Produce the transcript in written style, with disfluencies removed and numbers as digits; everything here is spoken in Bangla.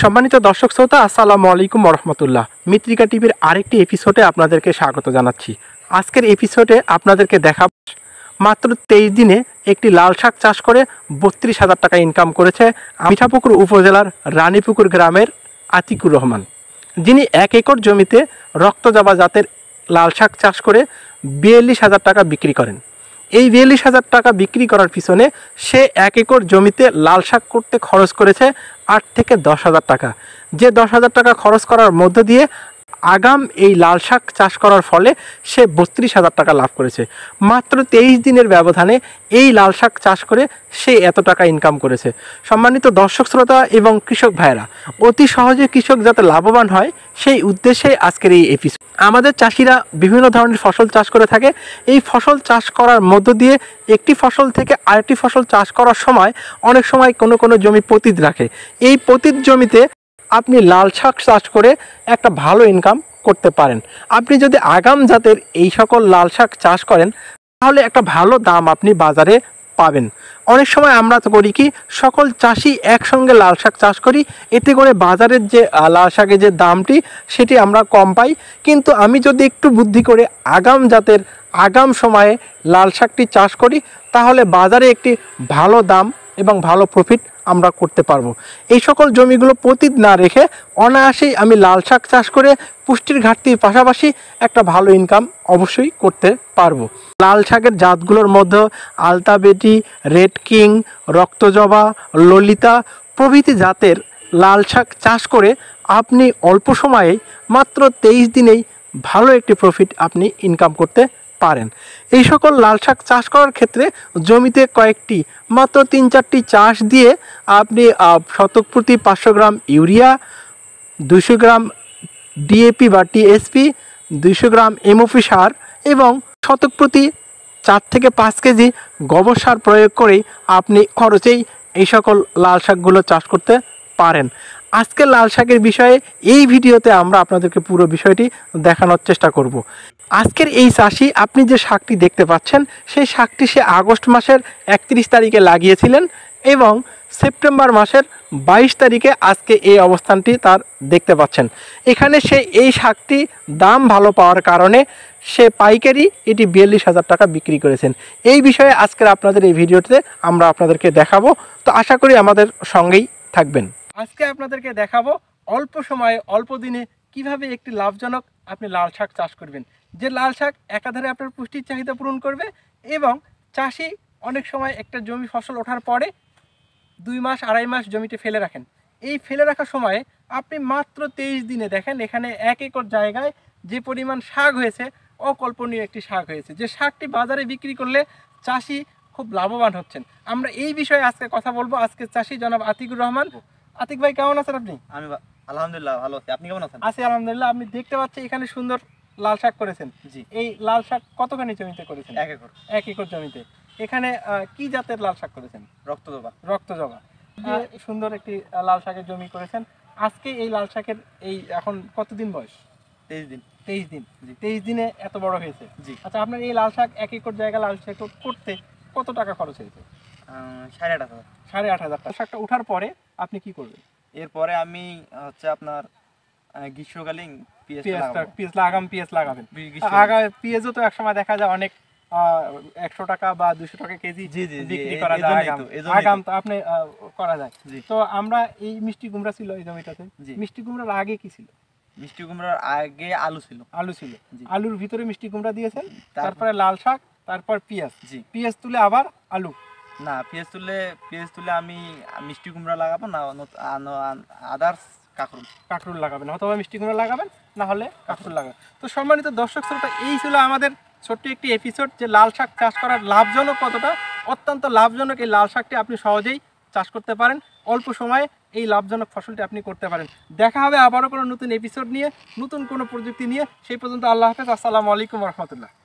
সম্মানিত দর্শক শ্রোতা, আসসালামু আলাইকুম রহমতুল্লাহ। মিত্রিকা টিভির আরেকটি এপিসোডে আপনাদেরকে স্বাগত জানাচ্ছি। আজকের এপিসোডে আপনাদেরকে দেখাব মাত্র 23 দিনে একটি লাল শাক চাষ করে 32,000 টাকা ইনকাম করেছে মিঠাপুকুর উপজেলার রানীপুকুর গ্রামের আতিকুর রহমান, যিনি 1 একর জমিতে রক্তজবা জাতের লাল শাক চাষ করে 42,000 টাকা বিক্রি করেন। এই 42,000 টাকা বিক্রি করার পিছনে সে 1 একর জমিতে লাল শাক করতে খরচ করেছে 8 থেকে 10,000 টাকা। যে 10,000 টাকা খরচ করার মধ্য দিয়ে আগাম এই লাল শাক চাষ করার ফলে সে 32,000 টাকা লাভ করেছে। মাত্র 23 দিনের ব্যবধানে এই লাল শাক চাষ করে সে এত টাকা ইনকাম করেছে। সম্মানিত দর্শক শ্রোতা এবং কৃষক ভাইরা, অতি সহজে কৃষক যাতে লাভবান হয় সেই উদ্দেশ্যে আজকের এই এপিসোড। আমাদের চাষিরা বিভিন্ন ধরনের ফসল চাষ করে থাকে। এই ফসল চাষ করার মধ্য দিয়ে একটি ফসল থেকে আরেকটি ফসল চাষ করার সময় অনেক সময় কোনো জমি পতিত রাখে। এই পতিত জমিতে আপনি লাল শাক চাষ করে একটা ভালো ইনকাম করতে পারেন। আপনি যদি আগাম জাতের এই সকল লাল শাক চাষ করেন তাহলে একটা ভালো দাম আপনি বাজারে পাবেন। অনেক সময় আমরা তো করি কি, সকল চাষি একসঙ্গে লাল শাক চাষ করি, এতে করে বাজারের যে লাল শাকের যে দামটি সেটি আমরা কম পাই। কিন্তু আমি যদি একটু বুদ্ধি করে আগাম জাতের আগাম সময়ে লাল শাকটি চাষ করি তাহলে বাজারে একটি ভালো দাম এবং ভালো প্রফিট আমরা করতে পারবো। এই সকল জমিগুলো পতিত না রেখে অনায়াসেই আমি লাল শাক চাষ করে পুষ্টির ঘাটতির পাশাপাশি একটা ভালো ইনকাম অবশ্যই করতে পারবো। লাল শাকের জাতগুলোর মধ্যে আলতাবেটি, রেড কিং, রক্তজবা, ললিতা প্রভৃতি জাতের লাল শাক চাষ করে আপনি অল্প সময়ে মাত্র 23 দিনেই ভালো একটি প্রফিট আপনি ইনকাম করতে পারেন। এই সকল লাল শাক চাষ করার ক্ষেত্রে জমিতে কয়েকটি মাত্র 3-4টি চাষ দিয়ে আপনি শতক প্রতি 500 গ্রাম ইউরিয়া, 200 গ্রাম ডিএপি বা টিএসপি, 200 গ্রাম এমওপি সার এবং শতক প্রতি 4 থেকে 5 কেজি গোবর সার প্রয়োগ করেই আপনি খরচেই এই সকল লাল শাকগুলো চাষ করতে পারেন। আজকে লাল শাকের বিষয়ে এই ভিডিওতে আমরা আপনাদেরকে পুরো বিষয়টি দেখানোর চেষ্টা করব। আজকের এই চাষি, আপনি যে শাকটি দেখতে পাচ্ছেন সেই শাকটি সে আগস্ট মাসের 31 তারিখে লাগিয়েছিলেন এবং সেপ্টেম্বর মাসের 22 তারিখে আজকে এই অবস্থানটি তার দেখতে পাচ্ছেন। এখানে সে এই শাকটি দাম ভালো পাওয়ার কারণে সে পাইকারি এটি 42,000 টাকা বিক্রি করেছেন। এই বিষয়ে আজকের আপনাদের এই ভিডিওতে আমরা আপনাদেরকে দেখাবো, তো আশা করি আমাদের সঙ্গেই থাকবেন। আজকে আপনাদেরকে দেখাবো অল্প সময়ে অল্প দিনে কিভাবে একটি লাভজনক আপনি লাল শাক চাষ করবেন, যে লাল শাক একাধারে আপনার পুষ্টির চাহিদা পূরণ করবে এবং চাষি অনেক সময় একটা জমি ফসল ওঠার পরে 2 মাস 2.5 মাস জমিতে ফেলে রাখেন। এই ফেলে রাখার সময়ে আপনি মাত্র 23 দিনে দেখেন এখানে 1 একর জায়গায় যে পরিমাণ শাক হয়েছে, অকল্পনীয় একটি শাক হয়েছে, যে শাকটি বাজারে বিক্রি করলে চাষি খুব লাভবান হচ্ছেন। আমরা এই বিষয়ে আজকে কথা বলবো। আজকে চাষি জনাব আতিকুর রহমান। আতিক ভাই, কেমন আছেন আপনি? আমি আলহামদুলিল্লাহ ভালো আছি, আপনি কেমন আছেন? আছি আলহামদুলিল্লাহ। আপনি দেখতে পাচ্ছি এখানে সুন্দর লাল শাক করেছেন। জি। এই লাল শাক কতখানি জমিতে করেছেন? 1 একর। 1 একর জমিতে। এখানে কি জাতের লাল শাক করেছেন? রক্তজবা। রক্তজবা। সুন্দর একটি লাল শাকের জমি করেছেন। আজকে এই লাল শাকের এই এখন কতদিন বয়স? 23 দিন। 23 দিন। 23 দিনে এত বড় হয়েছে। জি। আচ্ছা, আপনার এই লাল শাক 1 একর জায়গা লাল শাক করতে কত টাকা খরচ হয়েছে? 8,500। 8,500 টাকা। শাকটা ওঠার পরে আপনি কি করবেন? এরপরে আমি হচ্ছে আপনার গ্রীষ্মকালীন আগাম পেঁয়াজ লাগাবেন। পেঁয়াজও তো একসময় দেখা যায় অনেক 100 টাকা বা 200 টাকা কেজি বিক্রি করা যায়। আগাম তো আপনি করা যায়। তো আমরা এই মিষ্টি কুমড়া ছিল এই জমিটাতে। মিষ্টি কুমড়ার আগে কি ছিল? মিষ্টি কুমড়ার আগে আলু ছিল। আলুর ভিতরে মিষ্টি কুমড়া দিয়েছেন, তারপরে লাল শাক, তারপর পেঁয়াজ। পেঁয়াজ তুলে আবার আলু? না, পেঁয়াজ তুলে আমি মিষ্টি কুমড়া লাগাবো, না আদার্স কাঁকরুল লাগাবেন, অথবা মিষ্টি কুমড়া লাগাবেন, না হলে কাঁকরুল লাগাবেন। তো সম্মানিত দর্শক শ্রোতা, এই ছিল আমাদের ছোট্ট একটি এপিসোড, যে লাল শাক চাষ করার লাভজনক কতটা। অত্যন্ত লাভজনক এই লাল শাকটি আপনি সহজেই চাষ করতে পারেন, অল্প সময়ে এই লাভজনক ফসলটি আপনি করতে পারেন। দেখা হবে আবারও কোনো নতুন এপিসোড নিয়ে, নতুন কোনো প্রযুক্তি নিয়ে। সেই পর্যন্ত আল্লাহ হাফেজ। আসসালামু আলাইকুম রহমতুল্লাহ।